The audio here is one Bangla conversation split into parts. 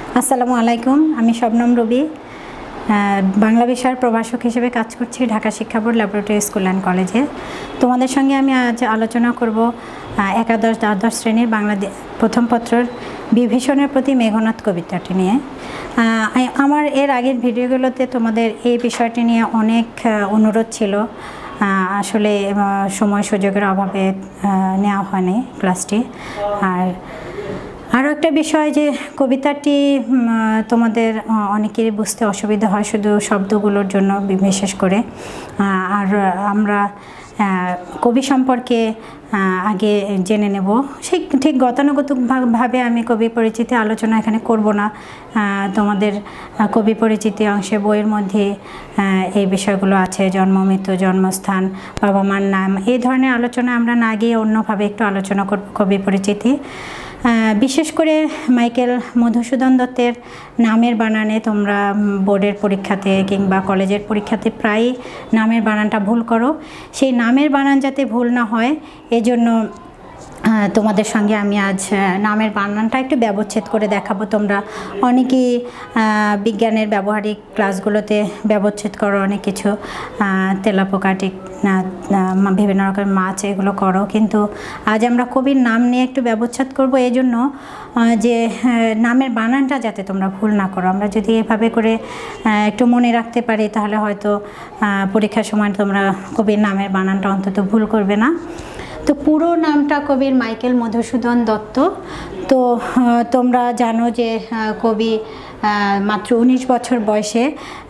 আসসালামু আলাইকুম। আমি শবনম রবি, বাংলা বিষয়ের প্রভাষক হিসেবে কাজ করছি ঢাকা শিক্ষা বোর্ড ল্যাবরেটরি স্কুল অ্যান্ড কলেজে। তোমাদের সঙ্গে আমি আজ আলোচনা করব একাদশ দ্বাদশ শ্রেণীর বাংলা প্রথম পত্রের বিভীষণের প্রতি মেঘনাদ কবিতাটি নিয়ে। আমার এর আগের ভিডিওগুলোতে তোমাদের এই বিষয়টি নিয়ে অনেক অনুরোধ ছিল, আসলে সময় সুযোগের অভাবে নেওয়া হয়নি ক্লাসটি। আরও একটা বিষয় যে কবিতাটি তোমাদের অনেকেরই বুঝতে অসুবিধা হয় শুধু শব্দগুলোর জন্য বিশেষ করে। আর আমরা কবি সম্পর্কে আগে জেনে নেব। সেই ঠিক গতানুগতিকভাবে আমি কবি পরিচিতি আলোচনা এখানে করব না। তোমাদের কবি পরিচিতি অংশে বইয়ের মধ্যে এই বিষয়গুলো আছে, জন্ম, মৃত্যু, জন্মস্থান, বাবা মার নাম, এই ধরনের আলোচনা আমরা না গিয়ে অন্যভাবে একটু আলোচনা করব কবি পরিচিতি। বিশেষ করে মাইকেল মধুসূদন দত্তের নামের বানানে তোমরা বোর্ডের পরীক্ষাতে কিংবা কলেজের পরীক্ষাতে প্রায়ই নামের বানানটা ভুল করো। সেই নামের বানান যাতে ভুল না হয় এজন্য তোমাদের সঙ্গে আমি আজ নামের বানানটা একটু ব্যবচ্ছেদ করে দেখাবো। তোমরা অনেকেই বিজ্ঞানের ব্যবহারিক ক্লাসগুলোতে ব্যবচ্ছেদ করো, অনেক কিছু তেলাপোকাটিক বিভিন্ন রকমের মাছ এগুলো করো, কিন্তু আজ আমরা কবির নাম নিয়ে একটু ব্যবচ্ছেদ করব এই জন্য যে নামের বানানটা যাতে তোমরা ভুল না করো। আমরা যদি এভাবে করে একটু মনে রাখতে পারি তাহলে হয়তো পরীক্ষার সময় তোমরা কবির নামের বানানটা অন্তত ভুল করবে না। তো পুরো নামটা কবির মাইকেল মধুসূদন দত্ত। তো তোমরা জানো যে কবি মাত্র 19 বছর বয়সে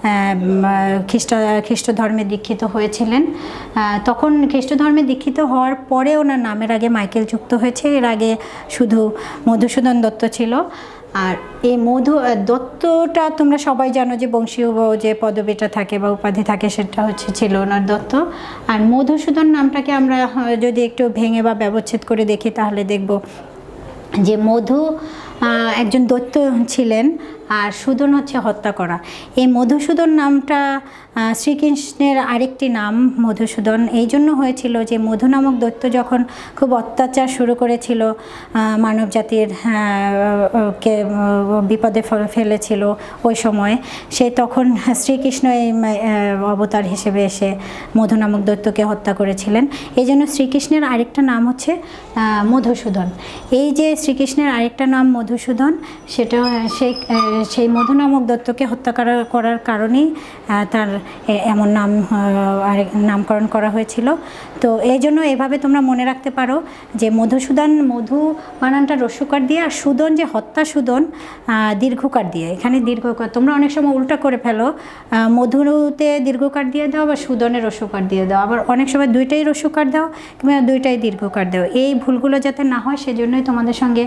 খ্রিস্ট ধর্মে দীক্ষিত হয়েছিলেন। তখন খ্রিস্ট ধর্মে দীক্ষিত হওয়ার পরে ওনার নামের আগে মাইকেল যুক্ত হয়েছে, এর আগে শুধু মধুসূদন দত্ত ছিল। আর এই দত্তটা তোমরা সবাই জানো যে বংশীয় যে পদবিটা থাকে বা উপাধি থাকে সেটা ছিল ওনার দত্ত। আর মধুসূদন নামটাকে আমরা যদি একটু ভেঙে বা ব্যবচ্ছেদ করে দেখি তাহলে দেখব যে মধু একজন দৈত্য ছিলেন আর সুদন হচ্ছে হত্যা করা। এই মধুসূদন নামটা শ্রীকৃষ্ণের আরেকটি নাম মধুসূদন এই জন্য হয়েছিল যে মধু নামক দৈত্য যখন খুব অত্যাচার শুরু করেছিল, মানব জাতির কে বিপদে ফেলেছিল ওই সময়, সে তখন শ্রীকৃষ্ণ এই অবতার হিসেবে এসে মধু নামক দৈত্যকে হত্যা করেছিলেন। এই জন্য শ্রীকৃষ্ণের আরেকটা নাম হচ্ছে মধুসূদন। এই যে শ্রীকৃষ্ণের আরেকটা নাম মধুসূদন, সেটা সেই মধু নামক দত্তকে হত্যা করার কারণেই তার এমন নামকরণ করা হয়েছিল। তো এই জন্য এভাবে তোমরা মনে রাখতে পারো যে মধুসূদন, মধু বানানটা রস্যকার দিয়ে, আর সুদন যে হত্যা সুদন দীর্ঘকার দিয়ে। এখানে দীর্ঘকার তোমরা অনেক সময় উল্টা করে ফেলো, মধুতে দীর্ঘকার দিয়ে দাও বা সুদনে রস্যকার দিয়ে দাও, আবার অনেক সময় দুইটাই রস্যকার দাও কিংবা দুইটাই দীর্ঘকার দাও। এই ভুলগুলো যাতে না হয় সেজন্যই তোমাদের সঙ্গে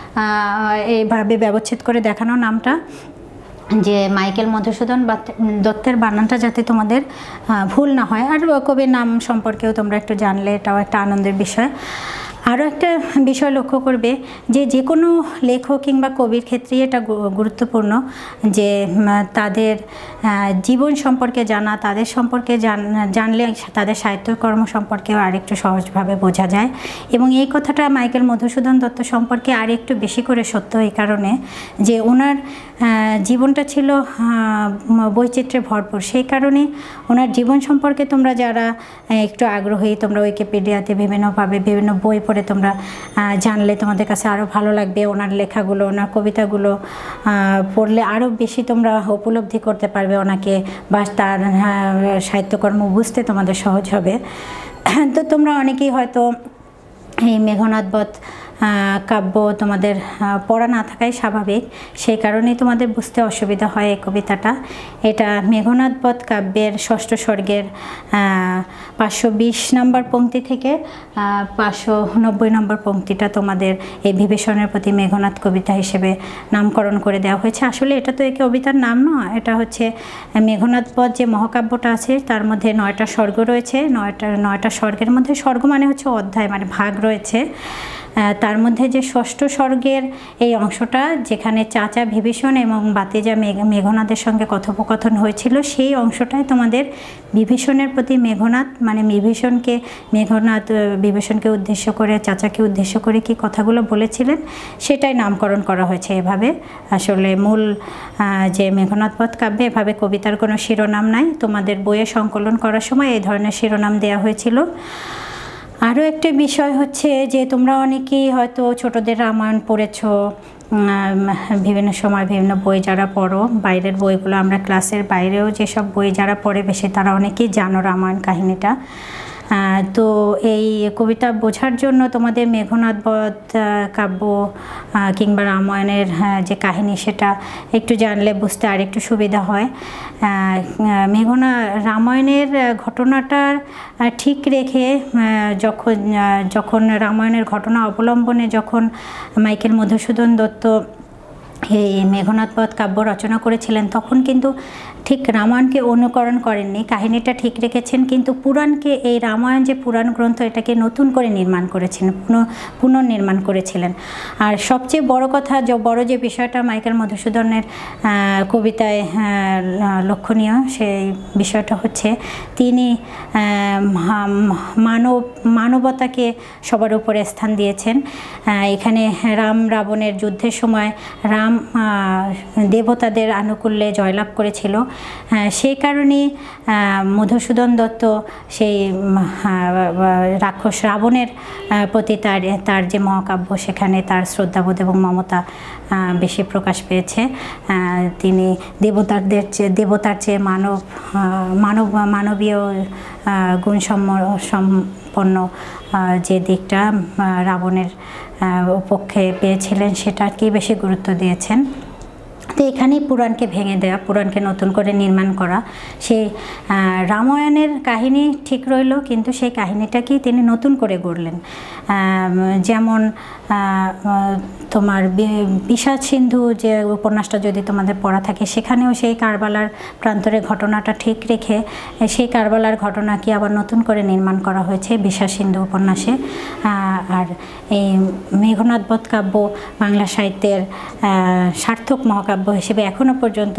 এইভাবে ব্যবচ্ছেদ করে দেখানো নামটা, যে মাইকেল মধুসূদন দত্তের বানানটা যাতে তোমাদের ভুল না হয়। আর কবির নাম সম্পর্কেও তোমরা একটু জানলে এটাও একটা আনন্দের বিষয়। আরও একটা বিষয় লক্ষ্য করবে যে কোনো লেখক কিংবা কবির ক্ষেত্রেই এটা গুরুত্বপূর্ণ যে তাদের জীবন সম্পর্কে জানা, তাদের সম্পর্কে জানলে তাদের সাহিত্যকর্ম সম্পর্কেও আরেকটু সহজভাবে বোঝা যায়। এবং এই কথাটা মাইকেল মধুসূদন দত্ত সম্পর্কে আর একটু বেশি করে সত্য এই কারণে যে ওনার জীবনটা ছিল বৈচিত্র্যে ভরপুর। সেই কারণে ওনার জীবন সম্পর্কে তোমরা যারা একটু আগ্রহী, তোমরা উইকিপিডিয়াতে বিভিন্নভাবে বিভিন্ন বই পড়ে তোমরা জানলে তোমাদের কাছে আরও ভালো লাগবে। ওনার লেখাগুলো, ওনার কবিতাগুলো পড়লে আরও বেশি তোমরা উপলব্ধি করতে পারবে ওনাকে, বা তার সাহিত্যকর্ম বুঝতে তোমাদের সহজ হবে। তো তোমরা অনেকেই হয়তো এই মেঘনাদ বধ কাব্য তোমাদের পড়া না থাকাই স্বাভাবিক, সেই কারণেই তোমাদের বুঝতে অসুবিধা হয় এই কবিতাটা। এটা মেঘনাদ বধ কাব্যের ষষ্ঠ স্বর্গের 520 নম্বর পংক্তি থেকে 590 নম্বর পংক্তিটা তোমাদের এই বিভীষণের প্রতি মেঘনাদ কবিতা হিসেবে নামকরণ করে দেওয়া হয়েছে। আসলে এটা তো এই কবিতার নাম নয়, এটা হচ্ছে মেঘনাদ বধ যে মহাকাব্যটা আছে তার মধ্যে 9টা স্বর্গ রয়েছে। 9টা স্বর্গের মধ্যে স্বর্গ মানে হচ্ছে অধ্যায়, মানে ভাগ রয়েছে। তার মধ্যে যে ষষ্ঠ স্বর্গের এই অংশটা যেখানে চাচা বিভীষণ এবং বাতিজা মেঘনাদের সঙ্গে কথোপকথন হয়েছিল, সেই অংশটাই তোমাদের বিভীষণের প্রতি মেঘনাদ মানে বিভীষণকে উদ্দেশ্য করে, চাচাকে উদ্দেশ্য করে কি কথাগুলো বলেছিলেন সেটাই নামকরণ করা হয়েছে এভাবে। আসলে মূল যে মেঘনাদ বধ কাব্যে এভাবে কবিতার কোনো শিরোনাম নাই, তোমাদের বইয়ে সংকলন করার সময় এই ধরনের শিরোনাম দেওয়া হয়েছিল। আরও একটা বিষয় হচ্ছে যে তোমরা অনেকেই হয়তো ছোটদের রামায়ণ পড়েছো, বিভিন্ন সময় বিভিন্ন বই যারা পড়ো, বাইরের বইগুলো, আমরা ক্লাসের বাইরেও যেসব বই যারা পড়ে বেশি তারা অনেকেই জানো রামায়ণ কাহিনীটা। তো এই কবিতা বোঝার জন্য তোমাদের মেঘনাদ বধ কাব্য কিংবা রামায়ণের যে কাহিনী সেটা একটু জানলে বুঝতে আর একটু সুবিধা হয়। রামায়ণের ঘটনাটার ঠিক রেখে যখন রামায়ণের ঘটনা অবলম্বনে যখন মাইকেল মধুসূদন দত্ত এই মেঘনাদ বধ কাব্য রচনা করেছিলেন, তখন কিন্তু ঠিক রামায়ণকে অনুকরণ করেননি, কাহিনীটা ঠিক রেখেছেন, কিন্তু পুরাণকে, এই রামায়ণ যে পুরাণ গ্রন্থ এটাকে নতুন করে নির্মাণ করেছেন, পুনর্নির্মাণ করেছিলেন। আর সবচেয়ে বড় কথা, বড় যে বিষয়টা মাইকেল মধুসূদনের কবিতায় লক্ষণীয়, সেই বিষয়টা হচ্ছে তিনি মানবতাকে সবার উপরে স্থান দিয়েছেন। এখানে রাম রাবণের যুদ্ধের সময় রাম দেবতাদের আনুকূল্যে জয়লাভ করেছিল, সেই কারণেই মধুসূদন দত্ত সেই রাক্ষস রাবণের প্রতি তার যে মহাকাব্য সেখানে তার শ্রদ্ধাবোধ এবং মমতা বেশি প্রকাশ পেয়েছে। তিনি দেবতার চেয়ে মানবীয় গুণ সম্পন্ন যে দিকটা রাবণের পক্ষে পেয়েছিলেন সেটাকেই বেশি গুরুত্ব দিয়েছেন। তো এখানেই পুরাণকে ভেঙে দেওয়া, পুরাণকে নতুন করে নির্মাণ করা, সেই রামায়ণের কাহিনী ঠিক রইল কিন্তু সেই কাহিনীটাকেই তিনি নতুন করে গড়লেন। যেমন তোমার বিষাদ সিন্ধু যে উপন্যাসটা যদি তোমাদের পড়া থাকে, সেখানেও সেই কারবালার প্রান্তরে ঘটনাটা ঠিক রেখে সেই কারবালার ঘটনাকে আবার নতুন করে নির্মাণ করা হয়েছে বিষাদ সিন্ধু উপন্যাসে। আর এই মেঘনাদ বধ কাব্য বাংলা সাহিত্যের সার্থক মহাকাব্য হিসেবে এখনও পর্যন্ত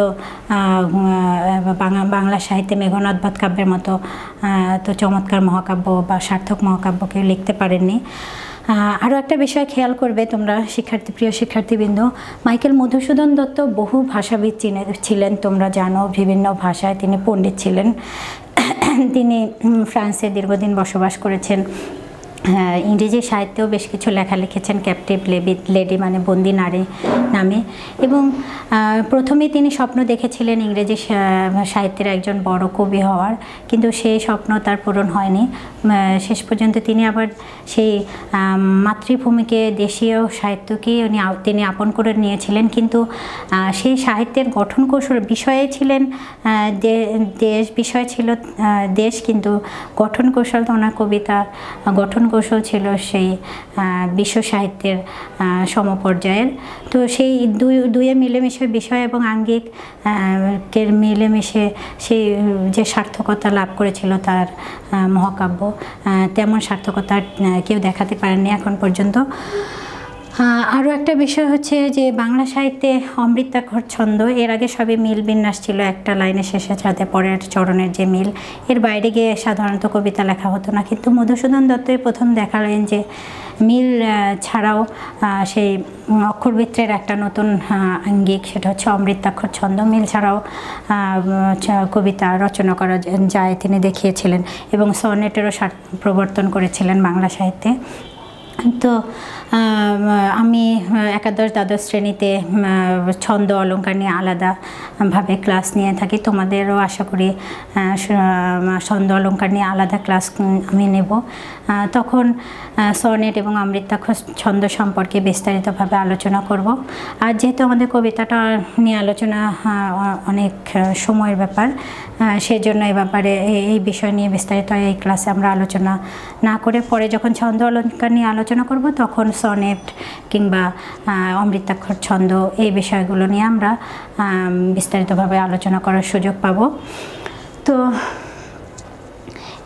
বাংলা সাহিত্যে মেঘনাদ বধ কাব্যের মতো তো চমৎকার মহাকাব্য বা সার্থক মহাকাব্য কেউ লিখতে পারেননি। আরও একটা বিষয় খেয়াল করবে তোমরা প্রিয় শিক্ষার্থীবৃন্দ, মাইকেল মধুসূদন দত্ত বহু ভাষাবিদ ছিলেন, তোমরা জানো, বিভিন্ন ভাষায় তিনি পণ্ডিত ছিলেন। তিনি ফ্রান্সে দীর্ঘদিন বসবাস করেছেন, ইংরেজি সাহিত্যেও বেশ কিছু লেখা লিখেছেন, ক্যাপটিভ লেডি মানে বন্দি নারী নামে। এবং প্রথমে তিনি স্বপ্ন দেখেছিলেন ইংরেজি সাহিত্যের একজন বড় কবি হওয়ার, কিন্তু সেই স্বপ্ন তার পূরণ হয়নি। শেষ পর্যন্ত তিনি আবার সেই মাতৃভূমিকে, দেশীয় সাহিত্যকেই তিনি আপন করে নিয়েছিলেন, কিন্তু সেই সাহিত্যের গঠন কৌশল বিষয়ে ছিলেন দেশ, কিন্তু গঠন কৌশল তো ওনার কবিতার গঠন কৌশল ছিল সেই বিশ্ব সাহিত্যের সমপর্যায়ের। তো সেই দুয়ে মিলেমিশে বিষয় এবং আঙ্গিকের মিলেমিশে সেই যে সার্থকতা লাভ করেছিল তার মহাকাব্য, তেমন সার্থকতা কেউ দেখাতে পারেননি এখন পর্যন্ত। আরও একটা বিষয় হচ্ছে যে বাংলা সাহিত্যে অমৃতাক্ষর ছন্দ, এর আগে সবই মিল বিন্যাস ছিল, একটা লাইনের শেষে সাথে পরের চরণের যে মিল, এর বাইরে গিয়ে সাধারণত কবিতা লেখা হতো না। কিন্তু মধুসূদন দত্তই প্রথম দেখালেন যে মিল ছাড়াও সেই অক্ষরবৃত্তের একটা নতুন আঙ্গিক, সেটা হচ্ছে অমৃতাক্ষর ছন্দ। মিল ছাড়াও কবিতা রচনা করা যায় তিনি দেখিয়েছিলেন, এবং সনেটেরও প্রবর্তন করেছিলেন বাংলা সাহিত্যে। তো আমি একাদশ দ্বাদশ শ্রেণীতে ছন্দ অলঙ্কার নিয়ে আলাদাভাবে ক্লাস নিয়ে থাকি, তোমাদেরও আশা করি ছন্দ অলঙ্কার নিয়ে আলাদা ক্লাস আমি নেব। তখন সনেট এবং অমৃতাক্ষর ছন্দ সম্পর্কে বিস্তারিতভাবে আলোচনা করব। আর যেহেতু আমাদের কবিতাটা নিয়ে আলোচনা অনেক সময়ের ব্যাপার, সেজন্য এই ব্যাপারে এই বিষয় নিয়ে বিস্তারিত এই ক্লাসে আমরা আলোচনা না করে পরে যখন ছন্দ অলঙ্কার নিয়ে আলোচনা করব তখন সনেট কিংবা অমৃতাক্ষর ছন্দ এই বিষয়গুলো নিয়ে আমরা বিস্তারিতভাবে আলোচনা করার সুযোগ পাব। তো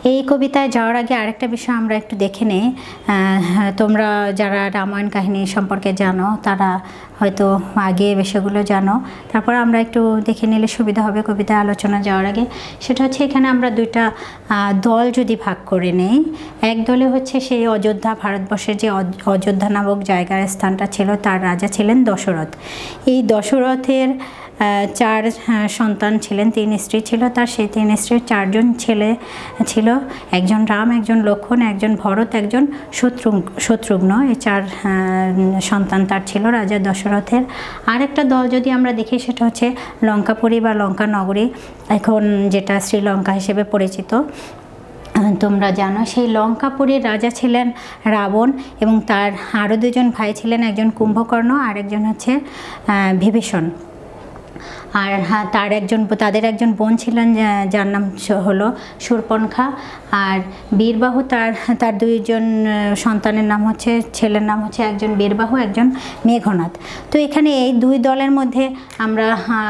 এই কবিতায় যাওয়ার আগে আরেকটা বিষয় আমরা একটু দেখে নেই। তোমরা যারা রামায়ণ কাহিনী সম্পর্কে জানো তারা হয়তো আগে বিষয়গুলো জানো, তারপর আমরা একটু দেখে নিলে সুবিধা হবে কবিতায় আলোচনা যাওয়ার আগে। সেটা হচ্ছে এখানে আমরা দুইটা দল যদি ভাগ করে নেই, এক দলে হচ্ছে সেই অযোধ্যা, ভারতবর্ষের যে অযোধ্যা নামক জায়গার স্থানটা ছিল তার রাজা ছিলেন দশরথ। এই দশরথের 4 সন্তান ছিলেন, 3 স্ত্রী ছিল তার। সেই 3 স্ত্রীর 4 জন ছেলে ছিল, একজন রাম, একজন লক্ষ্মণ, একজন ভরত, একজন শত্রুঘ্ন। এই 4 সন্তান তার ছিল রাজা দশরথের। আরেকটা দল যদি আমরা দেখি সেটা হচ্ছে লঙ্কাপুরী বা লঙ্কা নগরী, এখন যেটা শ্রীলঙ্কা হিসেবে পরিচিত। তোমরা জানো সেই লঙ্কাপুরীর রাজা ছিলেন রাবণ এবং তার আরও 2 জন ভাই ছিলেন, একজন কুম্ভকর্ণ আর একজন হচ্ছে বিভীষণ। আর তাদের একজন বোন ছিলেন যার নাম হলো শূর্পণখা, আর বীরবাহু তার 2 জন সন্তানের নাম হচ্ছে, ছেলের নাম হচ্ছে একজন বীরবাহু, একজন মেঘনাদ। তো এখানে এই 2 দলের মধ্যে আমরা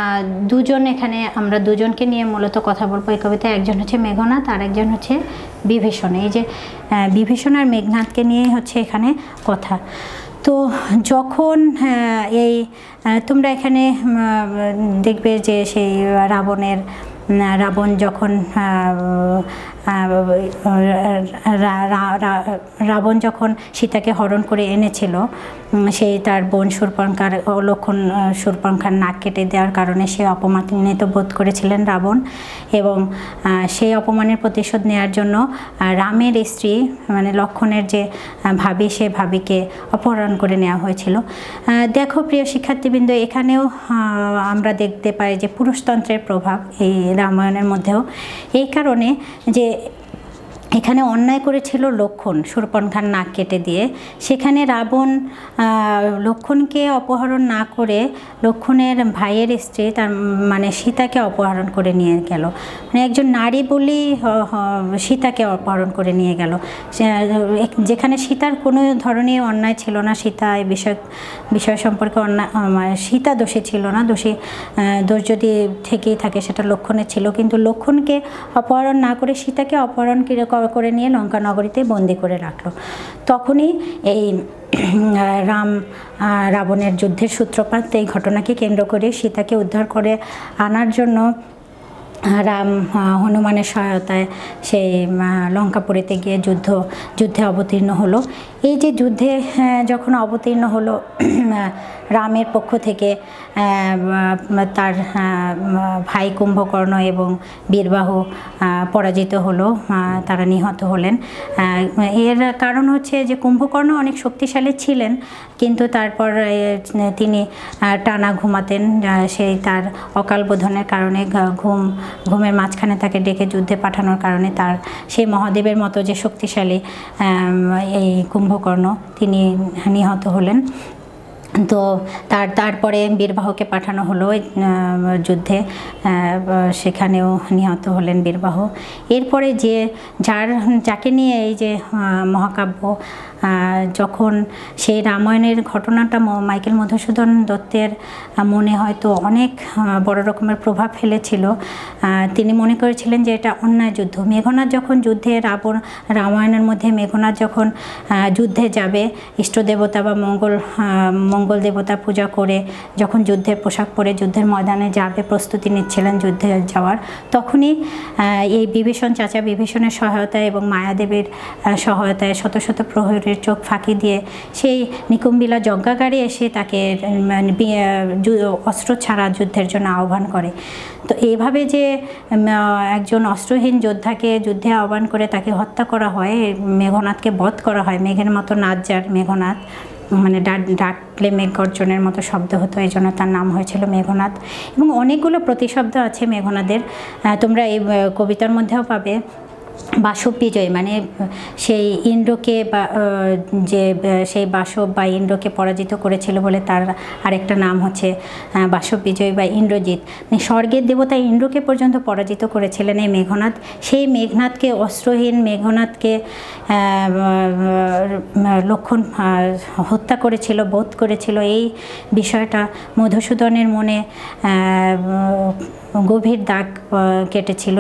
আমরা দুজনকে নিয়ে মূলত কথা বলবো এই কবিতায়। একজন হচ্ছে মেঘনাদ আর একজন হচ্ছে বিভীষণ। এই যে বিভীষণ আর মেঘনাদকে নিয়ে হচ্ছে এখানে কথা। তো যখন তোমরা এখানে দেখবে যে সেই রাবণ যখন সীতাকে হরণ করে এনেছিল, সেই তার বোন শূর্পণখার নাক কেটে দেওয়ার কারণে সে অপমানিত বোধ করেছিলেন রাবণ, এবং সেই অপমানের প্রতিশোধ নেওয়ার জন্য রামের স্ত্রী মানে লক্ষ্মণের যে ভাবি, সে ভাবিকে অপহরণ করে নেওয়া হয়েছিল। দেখো প্রিয় শিক্ষার্থীবৃন্দ, এখানেও আমরা দেখতে পাই যে পুরুষতন্ত্রের প্রভাব এই রামায়ণের মধ্যেও, এই কারণে যে এখানে অন্যায় করেছিল লক্ষ্মণ শূর্পণখার নাক কেটে দিয়ে। সেখানে রাবণ লক্ষ্মণকে অপহরণ না করে লক্ষ্মণের ভাইয়ের স্ত্রী তার মানে সীতাকে অপহরণ করে নিয়ে গেল, মানে একজন নারী বলেই সীতাকে অপহরণ করে নিয়ে গেল, যেখানে সীতার কোনো ধরনের অন্যায় ছিল না। সীতা এই বিষয় সম্পর্কে সীতা দোষী ছিল না, দোষ যদি থেকেই থাকে সেটা লক্ষ্মণের ছিল, কিন্তু লক্ষ্মণকে অপহরণ না করে সীতাকে অপহরণ করে নিয়ে লঙ্কা নগরীতে বন্দি করে রাখলো। তখনই এই রাবণের যুদ্ধের সূত্রপাত। এই ঘটনাকে কেন্দ্র করে সীতাকে উদ্ধার করে আনার জন্য রাম হনুমানের সহায়তায় সেই লঙ্কাপুরীতে গিয়ে যুদ্ধে অবতীর্ণ হলো। এই যে যুদ্ধে যখন অবতীর্ণ হলো, রামের পক্ষ থেকে তার ভাই কুম্ভকর্ণ এবং বীরবাহু পরাজিত হলো, তারা নিহত হলেন। এর কারণ হচ্ছে যে কুম্ভকর্ণ অনেক শক্তিশালী ছিলেন, কিন্তু তারপর তিনি টানা ঘুমাতেন, সেই তার অকাল বোধনের কারণে ঘুমের মাঝখানে তাকে ডেকে যুদ্ধে পাঠানোর কারণে তার সেই মহাদেবের মতো যে শক্তিশালী এই কুম্ভকর্ণ তিনি নিহত হলেন। তো তারপরে বীরবাহুকে পাঠানো হলো যুদ্ধে, সেখানেও নিহত হলেন বীরবাহু। এরপরে যাকে নিয়ে এই যে মহাকাব্য, যখন সেই রামায়ণের ঘটনাটা মাইকেল মধুসূদন দত্তের মনে হয়তো অনেক বড় রকমের প্রভাব ফেলেছিল, তিনি মনে করেছিলেন যে এটা অন্যায় যুদ্ধ। মেঘনাদ যখন রামায়ণের মধ্যে মেঘনাদ যখন যুদ্ধে যাবে, ইষ্টদেবতা বা মঙ্গল দেবতা পূজা করে যখন যুদ্ধের পোশাক পরে যুদ্ধের ময়দানে যাবে, প্রস্তুতি নিচ্ছিলেন যুদ্ধে যাওয়ার, তখনই এই চাচা বিভীষণের সহায়তায় এবং মায়াদেবীর সহায়তায় শত শত প্রহরীর চোখ ফাঁকি দিয়ে সেই নিকুম্বিলা যজ্ঞাগারে এসে তাকে অস্ত্র ছাড়া যুদ্ধের জন্য আহ্বান করে। তো এইভাবে যে একজন অস্ত্রহীন যোদ্ধাকে যুদ্ধে আহ্বান করে তাকে হত্যা করা হয়, মেঘনাদকে বধ করা হয়, মেঘের মতো নাচ যার মেঘনাদ, মানে ডাকলে মেঘ গর্জনের মতো শব্দ হতো, এই জন্য তার নাম হয়েছিল মেঘনাদ। এবং অনেকগুলো প্রতিশব্দ আছে মেঘনাদের, তোমরা এই কবিতার মধ্যেও পাবে। বাসব বিজয় মানে সেই ইন্দ্রকে সেই বাসব বা ইন্দ্রকে পরাজিত করেছিল বলে তার আরেকটা নাম হচ্ছে বাসব বিজয় বা ইন্দ্রজিৎ। মানে স্বর্গের দেবতা ইন্দ্রকে পর্যন্ত পরাজিত করেছিলেন এই মেঘনাদ। সেই মেঘনাদকে, অস্ত্রহীন মেঘনাদকে লক্ষ্মণ হত্যা করেছিল, বধ করেছিল। এই বিষয়টা মধুসূদনের মনে গভীর দাগ কেটেছিল,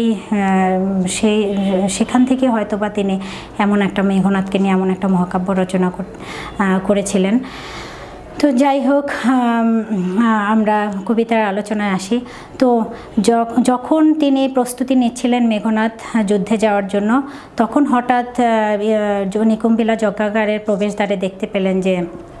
সেখান থেকে হয়তোবা তিনি এমন একটা মেঘনাদকে নিয়ে এমন একটা মহাকাব্য রচনা করেছিলেন। তো যাই হোক, আমরা কবিতার আলোচনায় আসি। তো যখন তিনি প্রস্তুতি নিচ্ছিলেন মেঘনাদ যুদ্ধে যাওয়ার জন্য, তখন হঠাৎ নিকুম্বিলা যজ্ঞাগারের প্রবেশদ্বারে দেখতে পেলেন যে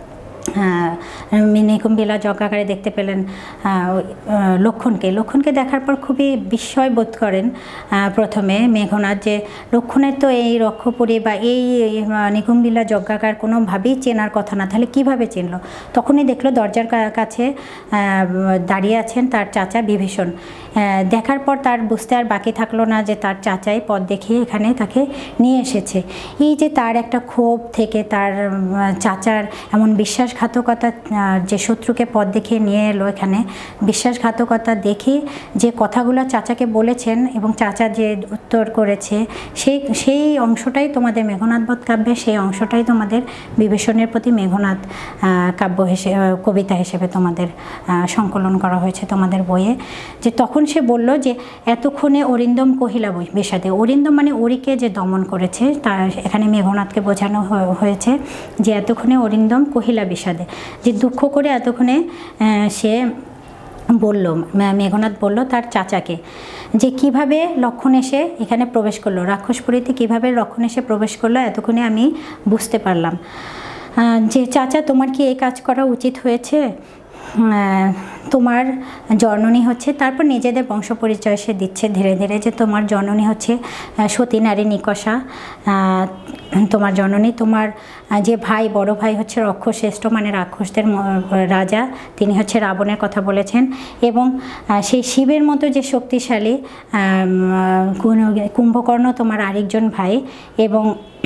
নিকুম্বিলা যজ্ঞাগারে দেখতে পেলেন লক্ষণকে দেখার পর খুবই বিস্ময় বোধ করেন প্রথমে মেঘনাদ, যে লক্ষণের তো এই রক্ষপুরী বা এই নিকুম্বিলা যজ্ঞাগার কোনোভাবেই চেনার কথা না, তাহলে কিভাবে চিনল? তখনই দেখলো দরজার কাছে দাঁড়িয়ে আছেন তার চাচা বিভীষণ। দেখার পর তার বুঝতে আর বাকি থাকলো না যে তার চাচাই পথ দেখিয়ে এখানে তাকে নিয়ে এসেছে। এই যে তার একটা ক্ষোভ থেকে তার চাচার এমন বিশ্বাসঘাতকতা, যে শত্রুকে পথ দেখিয়ে নিয়ে এলো এখানে, বিশ্বাসঘাতকতা দেখে যে কথাগুলো চাচাকে বলেছেন এবং চাচা যে উত্তর করেছে, সেই অংশটাই তোমাদের মেঘনাদ বধ কাব্যে, সেই অংশটাই তোমাদের বিভীষণের প্রতি মেঘনাদ কাব্য কবিতা হিসেবে তোমাদের সংকলন করা হয়েছে তোমাদের বইয়ে। যে তখন সে বলল যে এতক্ষণে অরিন্দম কহিলা বিষাদে, অরিন্দম মানে অরিকে যে দমন করেছে, তার এখানে মেঘনাদকে বোঝানো হয়েছে যে এতক্ষণে অরিন্দম কহিলা বিষাদে, যে দুঃখ করে এতক্ষণে সে বলল, মেঘনাদ বলল তার চাচাকে যে কিভাবে লক্ষণ এসে এখানে প্রবেশ করলো, রাক্ষসপুরীতে কিভাবে লক্ষণ এসে প্রবেশ করলো এতক্ষণে আমি বুঝতে পারলাম। যে চাচা, তোমার কি এই কাজ করা উচিত হয়েছে? তোমার জননী হচ্ছে, তারপর নিজেদের বংশ পরিচয় সে দিচ্ছে ধীরে ধীরে, যে তোমার জননী হচ্ছে সতী নারী নিকষা, তোমার জননী, তোমার যে ভাই, বড় ভাই হচ্ছে রক্ষশ্রেষ্ঠ মানে রাক্ষসদের রাজা, তিনি হচ্ছে রাবণের কথা বলেছেন, এবং সেই শিবের মতো যে শক্তিশালী কুম্ভকর্ণ তোমার আরেকজন ভাই, এবং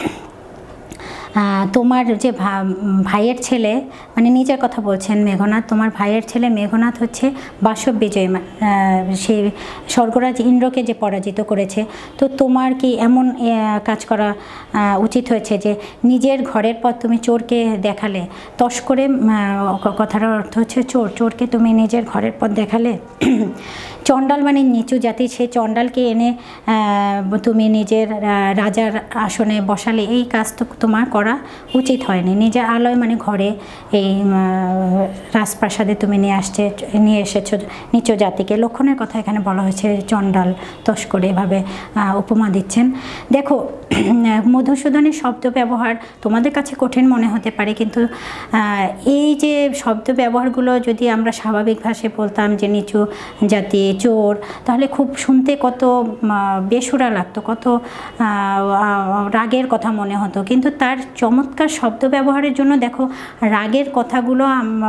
তোমার যে ভাইয়ের ছেলে, মানে নিজের কথা বলছেন মেঘনাদ, তোমার ভাইয়ের ছেলে মেঘনাদ হচ্ছে বাসব বিজয়ী, সেই স্বর্গরাজ ইন্দ্রকে যে পরাজিত করেছে। তো তোমার কি এমন কাজ করা উচিত হয়েছে যে নিজের ঘরের পর তুমি চোরকে দেখালে? তস্করে কথার অর্থ হচ্ছে চোর, চোরকে তুমি নিজের ঘরের পর দেখালে। চণ্ডাল মানে নিচু জাতি, সেই চণ্ডালকে এনে তুমি নিজের রাজার আসনে বসালে, এই কাজ তো তোমার করা উচিত হয়নি। নিজের আলয় মানে ঘরে, এই রাজপ্রাসাদে তুমি নিয়ে এসেছো নিচু জাতিকে। লক্ষণের কথা এখানে বলা হয়েছে চণ্ডাল, তস্কর, এভাবে উপমা দিচ্ছেন। দেখো, মধুসূদনের শব্দ ব্যবহার তোমাদের কাছে কঠিন মনে হতে পারে, কিন্তু এই যে শব্দ ব্যবহারগুলো যদি আমরা স্বাভাবিক ভাষায় বলতাম যে নিচু জাতি, চোর, তাহলে খুব শুনতে কত বেসুরা লাগতো, কত রাগের কথা মনে হতো। কিন্তু তার চমৎকার শব্দ ব্যবহারের জন্য দেখো রাগের কথাগুলো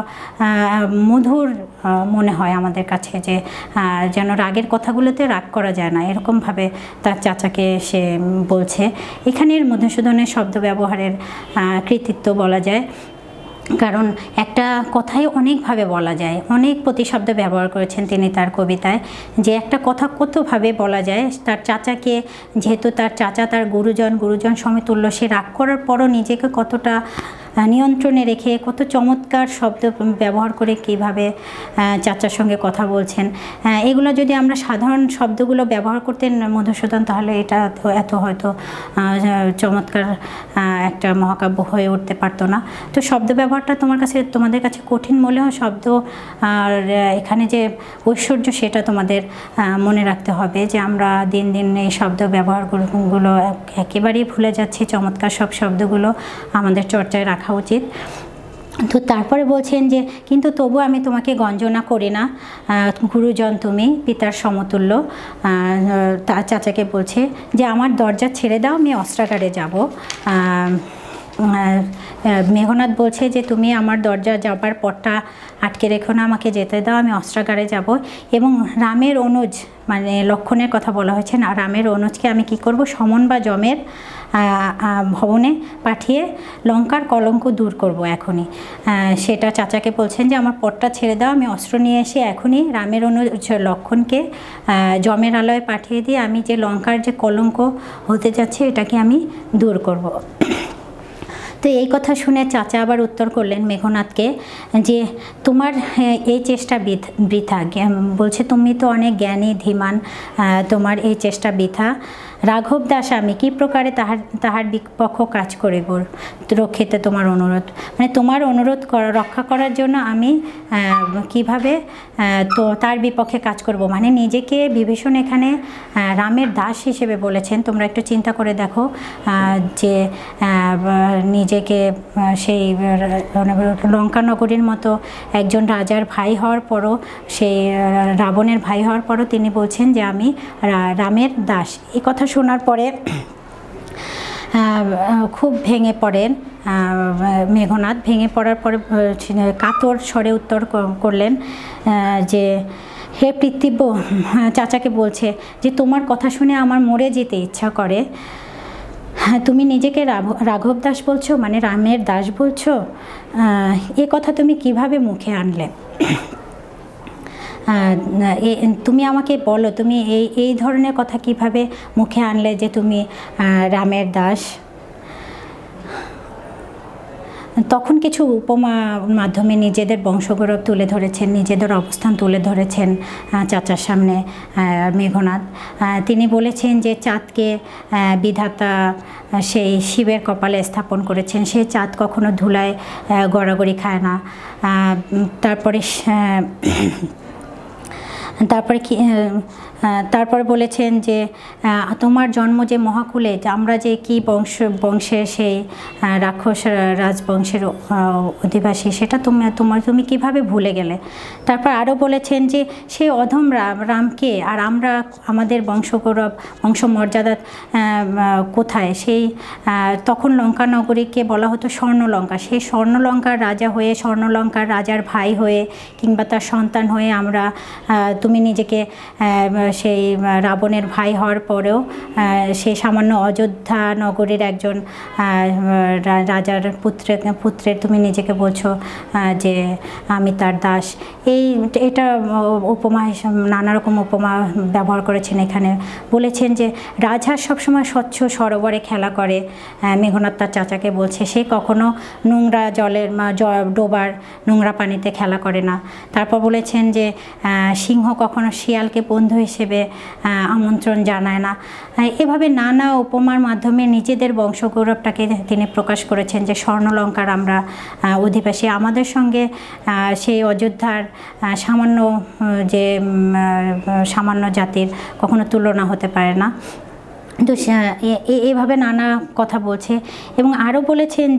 মধুর মনে হয় আমাদের কাছে, যে যেন রাগের কথাগুলোতে রাগ করা যায় না, এরকমভাবে তার চাচাকে সে বলছে। এখানের মধুসূদনের শব্দ ব্যবহারের কৃতিত্ব বলা যায়, কারণ একটা কথাই অনেকভাবে বলা যায়, অনেক প্রতিশব্দ ব্যবহার করেছেন তিনি তার কবিতায়, যে একটা কথা কতভাবে বলা যায়। তার চাচাকে, যেহেতু তার চাচা তার গুরুজন সমতুল্য, সে রাগ করার পরও নিজেকে কতটা নিয়ন্ত্রণে রেখে কত চমৎকার শব্দ ব্যবহার করে কিভাবে চাচার সঙ্গে কথা বলছেন, এগুলো যদি আমরা সাধারণ শব্দগুলো ব্যবহার করতেন মধুসূদন, তাহলে এটা এত হয়তো চমৎকার একটা মহাকাব্য হয়ে উঠতে পারতো না। তো শব্দ ব্যবহারটা তোমাদের কাছে কঠিন মনে হয়, শব্দ আর এখানে যে ঐশ্বর্য সেটা তোমাদের মনে রাখতে হবে, যে আমরা দিন দিন এই শব্দ ব্যবহারগুলো একেবারেই ভুলে যাচ্ছি। চমৎকার সব শব্দগুলো আমাদের চর্চায় রাখা উচিত। তো তারপরে বলছেন যে কিন্তু তবু আমি তোমাকে গঞ্জনা করি না, গুরুজন তুমি, পিতার সমতুল্য। তার চাচাকে বলছে যে আমার দরজা ছেড়ে দাও, আমি অস্ত্রাগারে যাব। মেঘনাদ বলছে যে তুমি আমার দরজা যাবার পথটা আটকে রেখো না, আমাকে যেতে দাও, আমি অস্ত্রাগারে যাব। এবং রামের অনুজ মানে লক্ষণের কথা বলা হয়েছে না, রামের অনুজকে আমি কি করব, সমন বা যমের ভবনে পাঠিয়ে লঙ্কার কলঙ্ক দূর করব এখনই। সেটা চাচাকে বলছেন যে আমার পথটা ছেড়ে দাও, আমি অস্ত্র নিয়ে এসে এখনই রামের অনুজ লক্ষণকে যমের আলয়ে পাঠিয়ে দিয়ে আমি যে লঙ্কার যে কলঙ্ক হতে যাচ্ছে এটাকে আমি দূর করব। তো তো এই কথা শুনে চাচা আবার উত্তর করলেন মেঘনাদকে যে তোমার এই চেষ্টা বৃথা। বলছে তুমি তো অনেক জ্ঞানী ধীমান, তোমার এই চেষ্টা বৃথা। রাঘব দাস আমি কি প্রকারে তাহার বিপক্ষ কাজ করিব রক্ষিতে তোমার অনুরোধ, মানে তোমার অনুরোধ রক্ষা করার জন্য আমি কিভাবে তো তার বিপক্ষে কাজ করব। মানে নিজেকে বিভীষণ এখানে রামের দাস হিসেবে বলেছেন। তোমরা একটু চিন্তা করে দেখো যে নিজেকে সেই লঙ্কানগরীর মতো একজন রাজার ভাই হওয়ার পরও, সেই রাবণের ভাই হওয়ার পরও তিনি বলছেন যে আমি রামের দাস। এই কথা শোনার পরে খুব ভেঙে পড়েন মেঘনাদ। ভেঙে পড়ার পরে কাতর স্বরে উত্তর করলেন যে হে পিতৃব্য, চাচাকে বলছে যে তোমার কথা শুনে আমার মরে যেতে ইচ্ছা করে। তুমি নিজেকে রাঘব দাস বলছো, মানে রামের দাস বলছো, এ কথা তুমি কিভাবে মুখে আনলে? তুমি আমাকে বলো, তুমি এই ধরনের কথা কিভাবে মুখে আনলে যে তুমি রামের দাস? তখন কিছু উপমার মাধ্যমে নিজেদের বংশগৌরব তুলে ধরেছেন, নিজেদের অবস্থান তুলে ধরেছেন চাচার সামনে মেঘনাদ। তিনি বলেছেন যে চাঁদকে বিধাতা সেই শিবের কপালে স্থাপন করেছেন, সেই চাঁদ কখনো ধুলায় গড়াগড়ি খায় না। তারপরে বলেছেন যে তোমার জন্ম যে মহাকুলে, আমরা যে কি বংশের সেই রাক্ষস রাজবংশের অধিবাসী, সেটা তুমি কিভাবে ভুলে গেলে? তারপর আরও বলেছেন যে সেই অধম রামকে আর আমরা আমাদের বংশগৌরব বংশমর্যাদা কোথায়? সেই তখন লঙ্কানগরীকে বলা হতো স্বর্ণলঙ্কা। সেই স্বর্ণলঙ্কার রাজা হয়ে, স্বর্ণলঙ্কার রাজার ভাই হয়ে কিংবা তার সন্তান হয়ে আমরা, তুমি নিজেকে সেই রাবণের ভাই হওয়ার পরেও সেই সামান্য অযোধ্যা নগরীর একজন রাজার পুত্রের তুমি নিজেকে বলছো যে আমি তার দাস। এটা উপমা, নানা রকম উপমা ব্যবহার করেছেন এখানে। বলেছেন যে রাজহাঁস সবসময় স্বচ্ছ সরোবরে খেলা করে, মেঘনাদ তার চাচাকে বলছে, সে কখনো নোংরা জলের ডোবার নোংরা পানিতে খেলা করে না। তারপর বলেছেন যে সিংহ কখনো শিয়ালকে বন্ধু হিসেবে আমন্ত্রণ জানায় না। এভাবে নানা উপমার মাধ্যমে নিজেদের বংশগৌরবটাকে তিনি প্রকাশ করেছেন যে স্বর্ণলঙ্কার আমরা অধিবাসী, আমাদের সঙ্গে সেই অযোধ্যার সামান্য জাতির কখনো তুলনা হতে পারে না। তো এইভাবে নানা কথা বলছে এবং আরও বলেছেন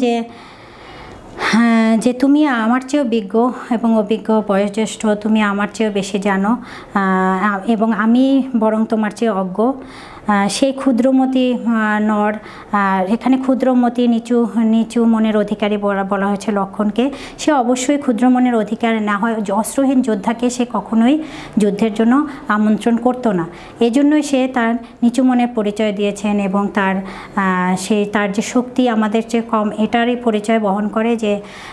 যে তুমি আমার চেয়েও বিজ্ঞ এবং অভিজ্ঞ, বয়োজ্যেষ্ঠ, তুমি আমার চেয়েও বেশি জানো এবং আমি বরং তোমার চেয়ে অজ্ঞ। সেই ক্ষুদ্রমতি নর, এখানে ক্ষুদ্রমতি নিচু মনের অধিকারী বলা হয়েছে লক্ষণকে। সে অবশ্যই ক্ষুদ্র মনের অধিকার না হয়, অস্ত্রহীন যোদ্ধাকে সে কখনোই যুদ্ধের জন্য আমন্ত্রণ করতো না। এজন্যই সে তার নিচু মনের পরিচয় দিয়েছেন এবং তার যে শক্তি আমাদের চেয়ে কম, এটারই পরিচয় বহন করে যে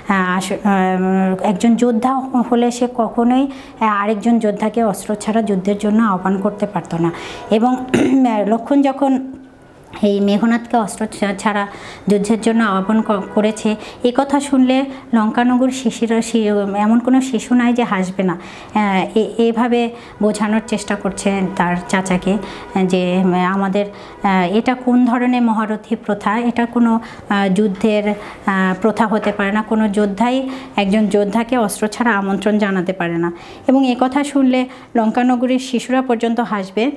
একজন যোদ্ধা হলে সে কখনোই আরেকজন যোদ্ধাকে অস্ত্র ছাড়া যুদ্ধের জন্য আহ্বান করতে পারতো না। এবং লক্ষণ যখন এই মেঘনাদকে অস্ত্র ছাড়া যুদ্ধের জন্য আহ্বান করেছে, এ কথা শুনলে লঙ্কানগর শিশুরা, এমন কোনো শিশু নাই যে হাসবে না। এভাবে বোঝানোর চেষ্টা করছে তার চাচাকে যে আমাদের এটা কোন ধরনের মহারথী প্রথা, এটা কোনো যুদ্ধের প্রথা হতে পারে না। কোনো যোদ্ধাই একজন যোদ্ধাকে অস্ত্র ছাড়া আমন্ত্রণ জানাতে পারে না। এবং এ কথা শুনলে লঙ্কানগরীর শিশুরা পর্যন্ত হাসবে।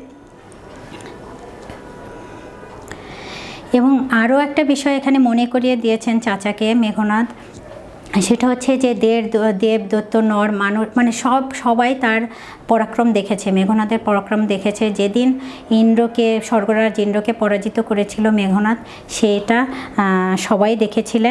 এবং আরও একটা বিষয় এখানে মনে করিয়ে দিয়েছেন চাচাকে মেঘনাদ, সেটা হচ্ছে যে দেবদত্ত নর মানুষ, মানে সবাই তার পরাক্রম দেখেছে, মেঘনাদের পরাক্রম দেখেছে। যেদিন স্বর্গরাজ ইন্দ্রকে পরাজিত করেছিল মেঘনাদ, সেটা সবাই দেখেছিলেন।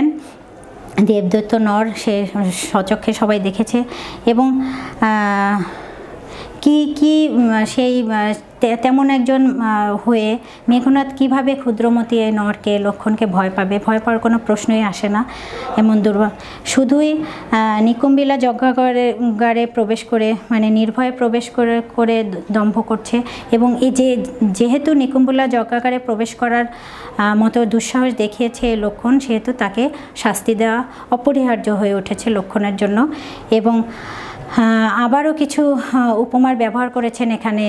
দেবদত্ত নর সে স্বচক্ষে সবাই দেখেছে। এবং কি কি সেই তেমন একজন হয়ে মেঘনাদ কিভাবে ক্ষুদ্রমতি এই নরকে লক্ষণকে ভয় পাবে? ভয় পাওয়ার কোনো প্রশ্নই আসে না। এমন দুর্বল শুধুই নিকুম্বিলা যজ্ঞাগারে প্রবেশ করে মানে নির্ভয়ে প্রবেশ করে দম্ভ করছে। এবং এই যেহেতু নিকুম্বিলা যজ্ঞাগারে প্রবেশ করার মতো দুঃসাহস দেখিয়েছে এই লক্ষণ, সেহেতু তাকে শাস্তি দেওয়া অপরিহার্য হয়ে উঠেছে লক্ষণের জন্য। এবং আবারও কিছু উপমার ব্যবহার করেছেন এখানে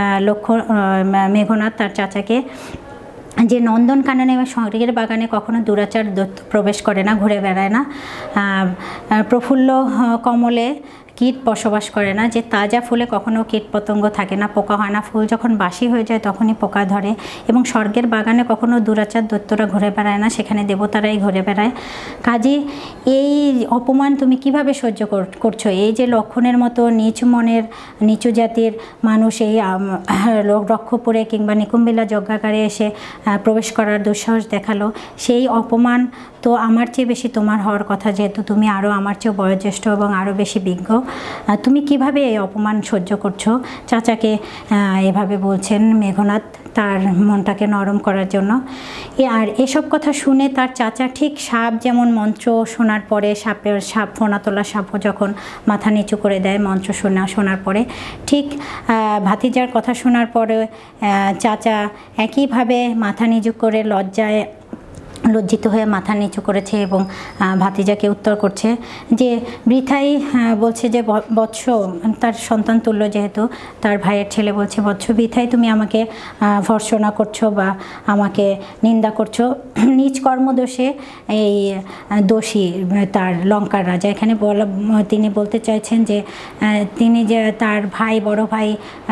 মেঘনাদ তার চাচাকে, যে নন্দনকাননে বা স্বর্গের বাগানে কখনো দুরাচার দৈত্য প্রবেশ করে না, ঘুরে বেড়ায় না। প্রফুল্ল কমলে কীট বসবাস করে না, যে তাজা ফুলে কখনো কীট পতঙ্গ থাকে না, পোকা হয় না। ফুল যখন বাসি হয়ে যায় তখনই পোকা ধরে। এবং স্বর্গের বাগানে কখনো দুরাচার দৈত্যরা ঘুরে বেড়ায় না, সেখানে দেবতারাই ঘুরে বেড়ায়। কাজে এই অপমান তুমি কিভাবে সহ্য করছো? এই যে লক্ষণের মতো নিচ মনের নিচু জাতির মানুষ এই রক্ষপুরে কিংবা নিকুম্বিলা যজ্ঞাগারে এসে প্রবেশ করার দুঃসাহস দেখালো, সেই অপমান তো আমার চেয়ে বেশি তোমার হওয়ার কথা, যেহেতু তুমি আরও আমার চেয়েও বয়োজ্যেষ্ঠ এবং আরও বেশি বিজ্ঞ। তুমি কিভাবে এই অপমান সহ্য করছো? চাচাকে এভাবে বলছেন মেঘনাদ তার মনটাকে নরম করার জন্য। আর এসব কথা শুনে তার চাচা ঠিক সাপ যেমন মন্ত্র শোনার পরে সাপ ফোনা তোলা সাপও যখন মাথা নিচু করে দেয় মন্ত্র শোনার পরে, ঠিক ভাতিজার কথা শোনার পরে চাচা একইভাবে মাথা নিচু করে লজ্জিত হয়ে মাথা নিচু করেছে এবং ভাতিজাকে উত্তর করছে যে বৃথাই বলছে যে বৎস, তার সন্তান তুল্য যেহেতু তার ভাইয়ের ছেলে, বলছে বৎস বৃথাই তুমি আমাকে ভর্ৎসনা করছো বা আমাকে নিন্দা করছো। নিজ কর্মদোষে এই দোষী তার লঙ্কার রাজা। এখানে তিনি বলতে চাইছেন যে তিনি যে তার ভাই, বড় ভাই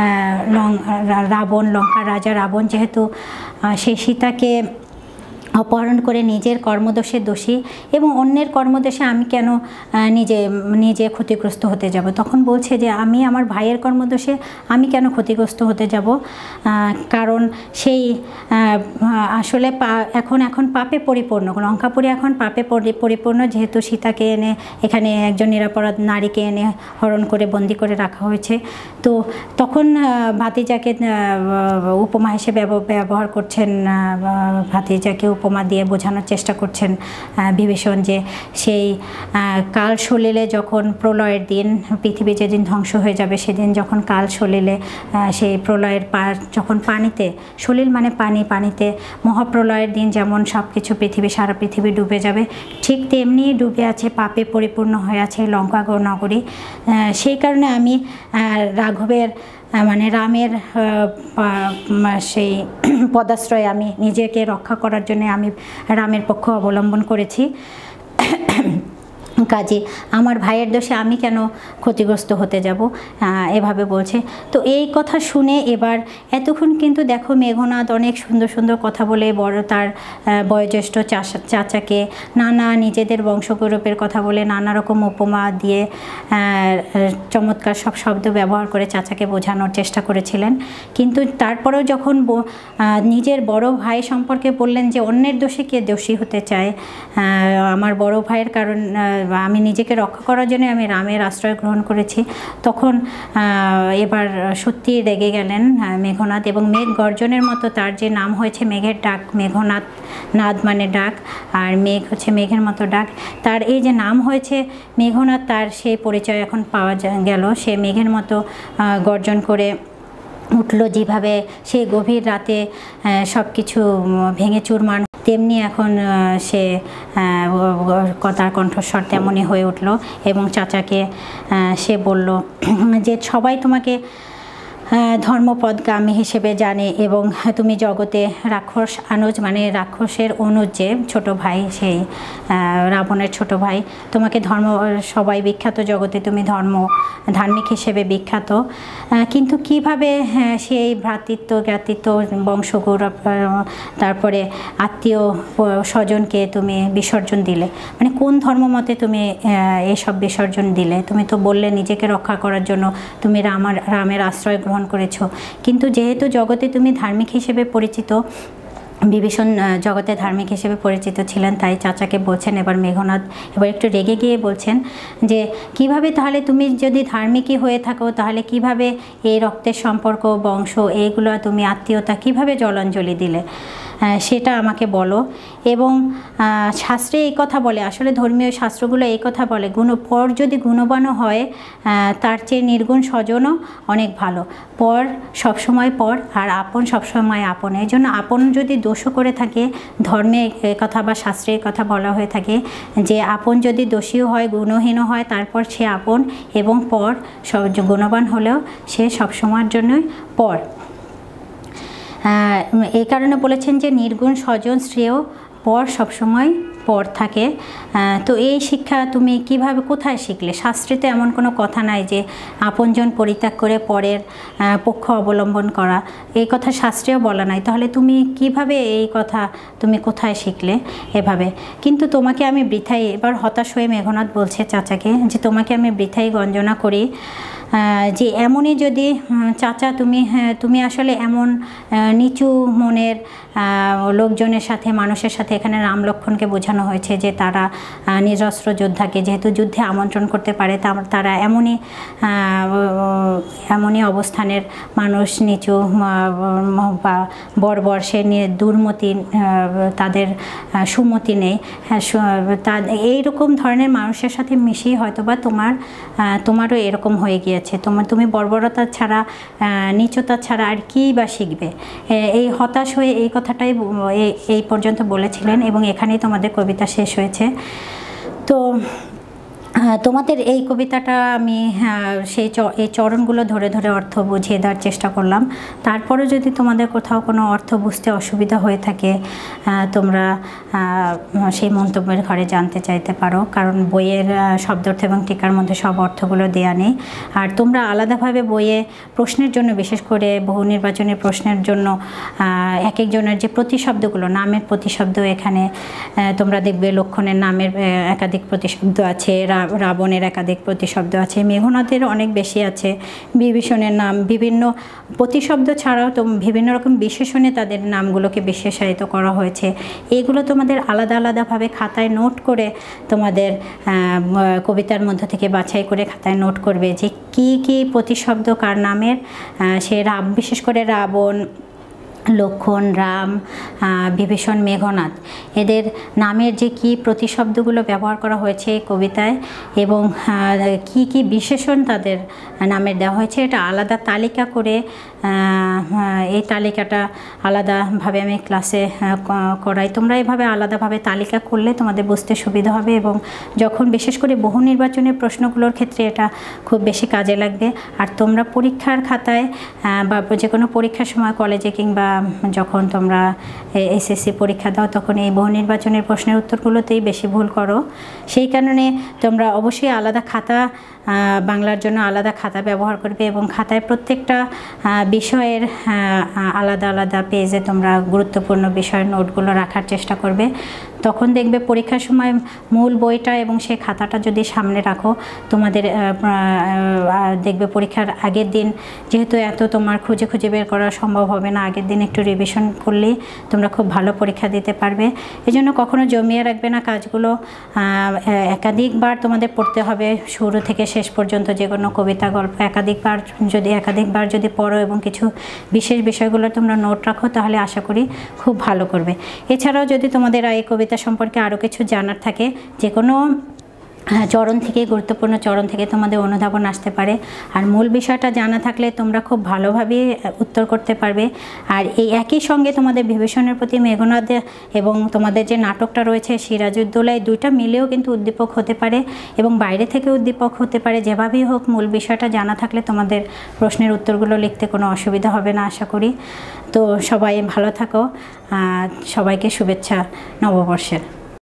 রাবণ, লঙ্কার রাজা রাবণ যেহেতু সেই সীতাকে অপহরণ করে নিজের কর্মদোষে দোষী, এবং অন্যের কর্মদোষে আমি কেন নিজে ক্ষতিগ্রস্ত হতে যাব? তখন বলছে যে আমি আমার ভাইয়ের কর্মদোষে আমি কেন ক্ষতিগ্রস্ত হতে যাব? কারণ সেই আসলে এখন পাপে পরিপূর্ণ, লঙ্কাপুরী এখন পাপে পরিপূর্ণ, যেহেতু সীতাকে এনে এখানে একজন নিরাপরাধ নারীকে এনে হরণ করে বন্দি করে রাখা হয়েছে। তো তখন ভাতিজাকে উপমা হিসেবে ব্যবহার করছেন, ভাতিজাকে উপমা দিয়ে বোঝানোর চেষ্টা করছেন বিভীষণ যে সেই কাল সলিলে যখন প্রলয়ের দিন, পৃথিবী যেদিন ধ্বংস হয়ে যাবে সেদিন যখন কাল সলিলে সেই প্রলয়ের যখন পানিতে, সলিল মানে পানিতে মহাপ্রলয়ের দিন যেমন সব কিছু সারা পৃথিবী ডুবে যাবে, ঠিক তেমনি ডুবে আছে, পাপে পরিপূর্ণ হয়ে আছে লঙ্কা নগরী। সেই কারণে আমি রাঘবের মানে রামের সেই পদাশ্রয়ে আমি নিজেকে রক্ষা করার জন্য আমি রামের পক্ষ অবলম্বন করেছি। কাজে আমার ভাইয়ের দোষে আমি কেন ক্ষতিগ্রস্ত হতে যাব, এভাবে বলছে। তো এই কথা শুনে এবার এতক্ষণ কিন্তু দেখো মেঘনাদ অনেক সুন্দর সুন্দর কথা বলে তার বয়োজ্যেষ্ঠ চাচাকে নানা নিজেদের বংশগৌরবের কথা বলে নানা রকম উপমা দিয়ে চমৎকার সব শব্দ ব্যবহার করে চাচাকে বোঝানোর চেষ্টা করেছিলেন। কিন্তু তারপরেও যখন নিজের বড় ভাই সম্পর্কে বললেন যে অন্যের দোষে কে দোষী হতে চায়, আমার বড় ভাইয়ের কারণ আমি নিজেকে রক্ষা করার জন্য আমি রামের আশ্রয় গ্রহণ করেছি, তখন এবার সত্যি রেগে গেলেন মেঘনাদ। এবং মেঘ গর্জনের মতো তার যে নাম হয়েছে মেঘের ডাক, মেঘনাদ, নাদ মানে ডাক, আর মেঘ হচ্ছে মেঘের মতো ডাক, তার এই যে নাম হয়েছে মেঘনাদ, তার সেই পরিচয় এখন পাওয়া গেল। সে মেঘের মতো গর্জন করে উঠল, যেভাবে সেই গভীর রাতে সব কিছু ভেঙে চুরমার, তেমনি এখন সে তার কণ্ঠস্বর তেমনই হয়ে উঠল। এবং চাচাকে সে বলল যে সবাই তোমাকে ধর্মপদগামী হিসেবে জানে এবং তুমি জগতে রাক্ষস অনুজ মানে রাক্ষসের অনুজ যে ছোটো ভাই, সেই রাবণের ছোট ভাই, তোমাকে সবাই বিখ্যাত, জগতে তুমি ধার্মিক হিসেবে বিখ্যাত। কিন্তু কিভাবে সেই ভ্রাতৃত্ব জ্ঞাতৃত্ব বংশগৌরব তারপরে আত্মীয় স্বজনকে তুমি বিসর্জন দিলে, মানে কোন ধর্মমতে তুমি এসব বিসর্জন দিলে? তুমি তো বললে নিজেকে রক্ষা করার জন্য তুমি রামের আশ্রয় গ্রহণ করেছো, কিন্তু যেহেতু জগতে তুমি ধার্মিক হিসেবে পরিচিত, বিভীষণ জগতে ধার্মিক হিসেবে পরিচিত ছিলেন, তাই চাচাকে বলছেন এবার মেঘনাদ এবার একটু রেগে গিয়ে বলছেন যে কিভাবে তাহলে তুমি যদি ধার্মিকই হয়ে থাকো তাহলে কিভাবে এই রক্তের সম্পর্ক, বংশ, এইগুলো তুমি আত্মীয়তা কিভাবে জলাঞ্জলি দিলে সেটা আমাকে বলো। এবং শাস্ত্রে এই কথা বলে, আসলে ধর্মীয় শাস্ত্রগুলো এই কথা বলে, পর যদি গুণবানও হয় তার চেয়ে নির্গুণ স্বজনও অনেক ভালো। পর সবসময় পর আর আপন সবসময় আপন। এই জন্য আপন যদি দোষও করে থাকে, ধর্মে কথা বা শাস্ত্রে কথা বলা হয়ে থাকে যে আপন যদি দোষীও হয়, গুণহীনও হয়, তারপর সে আপন, এবং পর গুণবান হলেও সে সবসময়ের জন্যই পর। এই কারণে বলেছেন যে নির্গুণ স্বজন শ্রেয়, পর সবসময় পর থাকে। তো এই শিক্ষা তুমি কিভাবে, কোথায় শিখলে? শাস্ত্রে তো এমন কোনো কথা নাই যে আপনজন পরিত্যাগ করে পরের পক্ষ অবলম্বন করা, এই কথা শাস্ত্রেও বলা নাই। তাহলে তুমি কিভাবে এই কথা তুমি কোথায় শিখলে এভাবে? কিন্তু তোমাকে আমি বৃথাই, এবার হতাশ হয়ে মেঘনাদ বলছে চাচাকে যে তোমাকে আমি বৃথাই গঞ্জনা করি যে এমনই যদি চাচা তুমি আসলে এমন নিচু মনের লোকজনের সাথে, মানুষের সাথে, এখানে রাম লক্ষ্মণকে বোঝানো হয়েছে যে তারা নিরস্ত্র যোদ্ধাকে যেহেতু যুদ্ধে আমন্ত্রণ করতে পারে, তারা এমনই অবস্থানের মানুষ, নিচু বা বর্বর, সে নিয়ে দুর্মতি, তাদের সুমতি নেই, এইরকম ধরনের মানুষের সাথে মিশিয়ে হয়তো বা তোমারও এরকম হয়ে গিয়েছে। তুমি বর্বরতা ছাড়া, নীচতা ছাড়া আর কি বা শিখবে? এই হতাশ হয়ে এই কথাটাই এই পর্যন্ত বলেছিলেন, এবং এখানেই তোমাদের কবিতা শেষ হয়েছে। তো তোমাদের এই কবিতাটা আমি এই চরণগুলো ধরে ধরে অর্থ বুঝিয়ে দেওয়ার চেষ্টা করলাম। তারপরে যদি তোমাদের কোথাও কোনো অর্থ বুঝতে অসুবিধা হয়ে থাকে তোমরা সেই মন্তব্যের ঘরে জানতে চাইতে পারো, কারণ বইয়ের শব্দার্থ এবং টিকার মধ্যে সব অর্থগুলো দেয়া নেই। আর তোমরা আলাদাভাবে বইয়ে প্রশ্নের জন্য, বিশেষ করে বহু নির্বাচনী প্রশ্নের জন্য এক একজনের যে প্রতিশব্দগুলো, নামের প্রতিশব্দ, এখানে তোমরা দেখবে লক্ষণের নামের একাধিক প্রতিশব্দ আছে, রাবণের একাধিক প্রতিশব্দ আছে, মেঘনাদের অনেক বেশি আছে, বিভীষণের নাম বিভিন্ন প্রতিশব্দ ছাড়াও তো বিভিন্ন রকম বিশেষণে তাদের নামগুলোকে বিশেষায়িত করা হয়েছে। এগুলো তোমাদের আলাদা আলাদাভাবে খাতায় নোট করে তোমাদের কবিতার মধ্য থেকে বাছাই করে খাতায় নোট করবে যে কি কি প্রতিশব্দ কার নামের। বিশেষ করে রাবণ, লক্ষণ, রাম, বিভীষণ, মেঘনাদ, এদের নামের যে কি প্রতিশব্দগুলো ব্যবহার করা হয়েছে এই কবিতায়, এবং কি কি বিশেষণ তাদের নামের দেওয়া হয়েছে, এটা আলাদা তালিকা করে, এই তালিকাটা আলাদাভাবে আমি ক্লাসে করাই। তোমরা এভাবে আলাদাভাবে তালিকা করলে তোমাদের বুঝতে সুবিধা হবে, এবং যখন বিশেষ করে বহু নির্বাচনের প্রশ্নগুলোর ক্ষেত্রে এটা খুব বেশি কাজে লাগবে। আর তোমরা পরীক্ষার খাতায় বা যে কোনো পরীক্ষার সময় কলেজে কিংবা যখন তোমরা এসএসসি পরীক্ষা দাও তখন এই বহু নির্বাচনের প্রশ্নের উত্তরগুলোতেই বেশি ভুল করো। সেই কারণে তোমরা অবশ্যই আলাদা খাতা, বাংলার জন্য আলাদা খাতা ব্যবহার করবে, এবং খাতায় প্রত্যেকটা বিষয়ের আলাদা আলাদা পেজে তোমরা গুরুত্বপূর্ণ বিষয়ের নোটগুলো রাখার চেষ্টা করবে। তখন দেখবে পরীক্ষার সময় মূল বইটা এবং সেই খাতাটা যদি সামনে রাখো, তোমাদের দেখবে পরীক্ষার আগের দিন যেহেতু এত তোমার খুঁজে খুঁজে বের করা সম্ভব হবে না, আগের দিন একটু রিভিশন করলেই তোমরা খুব ভালো পরীক্ষা দিতে পারবে। এজন্য কখনো জমিয়ে রাখবে না কাজগুলো, একাধিকবার তোমাদের পড়তে হবে, শুরু থেকে শেষ পর্যন্ত যে কোনো কবিতা, গল্প একাধিকবার যদি পড়ো এবং কিছু বিশেষ বিষয়গুলো তোমরা নোট রাখো, তাহলে আশা করি খুব ভালো করবে। এছাড়াও যদি তোমাদের এই কবিতা সম্পর্কে আরও কিছু জানার থাকে, যে কোনো চরণ থেকে, গুরুত্বপূর্ণ চরণ থেকে তোমাদের অনুধাবন আসতে পারে, আর মূল বিষয়টা জানা থাকলে তোমরা খুব ভালোভাবে উত্তর করতে পারবে। আর এই একই সঙ্গে তোমাদের বিভীষণের প্রতি মেঘনাদ এবং তোমাদের যে নাটকটা রয়েছে সিরাজউদ্দৌলা, এই দুইটা মিলেও কিন্তু উদ্দীপক হতে পারে এবং বাইরে থেকে উদ্দীপক হতে পারে। যেভাবেই হোক মূল বিষয়টা জানা থাকলে তোমাদের প্রশ্নের উত্তরগুলো লিখতে কোনো অসুবিধা হবে না আশা করি। তো সবাই ভালো থাকো, সবাইকে শুভেচ্ছা নববর্ষের।